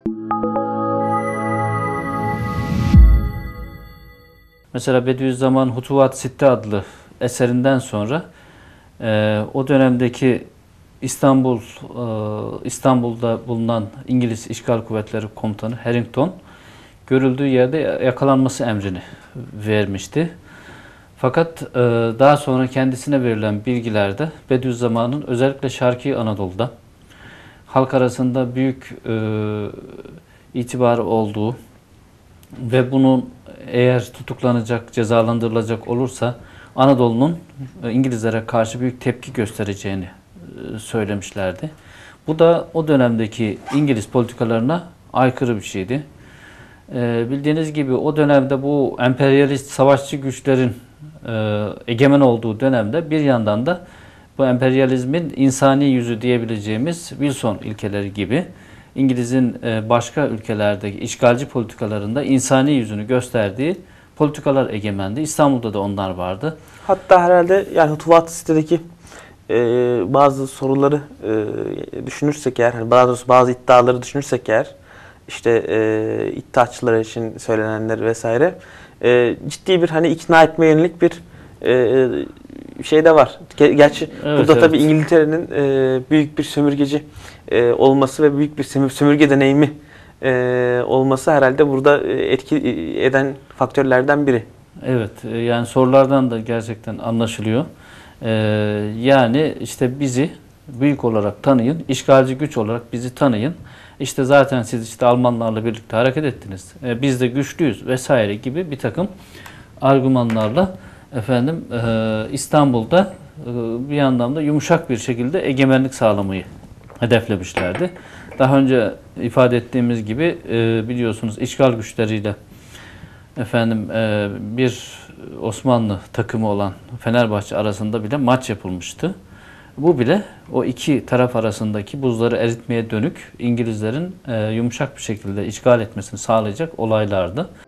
Mesela Bediüzzaman Hutuvat Sitte adlı eserinden sonra o dönemdeki İstanbul'da bulunan İngiliz İşgal Kuvvetleri Komutanı Harrington görüldüğü yerde yakalanması emrini vermişti. Fakat daha sonra kendisine verilen bilgilerde Bediüzzaman'ın özellikle Şarkı Anadolu'da halk arasında büyük itibarı olduğu ve bunun eğer tutuklanacak, cezalandırılacak olursa Anadolu'nun İngilizlere karşı büyük tepki göstereceğini söylemişlerdi. Bu da o dönemdeki İngiliz politikalarına aykırı bir şeydi. Bildiğiniz gibi o dönemde bu emperyalist savaşçı güçlerin egemen olduğu dönemde bir yandan da bu emperyalizmin insani yüzü diyebileceğimiz Wilson ilkeleri gibi İngiliz'in başka ülkelerdeki işgalci politikalarında insani yüzünü gösterdiği politikalar egemendi. İstanbul'da da onlar vardı. Hatta herhalde yani Hutuvat sitedeki bazı soruları düşünürsek eğer, hani bazı iddiaları düşünürsek eğer, işte iddiaçılar için söylenenler vesaire, ciddi bir hani ikna etmeye yönelik bir şey de var. Gerçi evet, burada evet. Tabii İngiltere'nin büyük bir sömürgeci olması ve büyük bir sömürge deneyimi olması herhalde burada etki eden faktörlerden biri. Evet, yani sorulardan da gerçekten anlaşılıyor. Yani işte bizi büyük olarak tanıyın, işgalci güç olarak bizi tanıyın. İşte zaten siz işte Almanlarla birlikte hareket ettiniz. Biz de güçlüyüz vesaire gibi bir takım argümanlarla İstanbul'da bir yandan da yumuşak bir şekilde egemenlik sağlamayı hedeflemişlerdi. Daha önce ifade ettiğimiz gibi biliyorsunuz işgal güçleriyle bir Osmanlı takımı olan Fenerbahçe arasında bile maç yapılmıştı. Bu bile o iki taraf arasındaki buzları eritmeye dönük İngilizlerin yumuşak bir şekilde işgal etmesini sağlayacak olaylardı.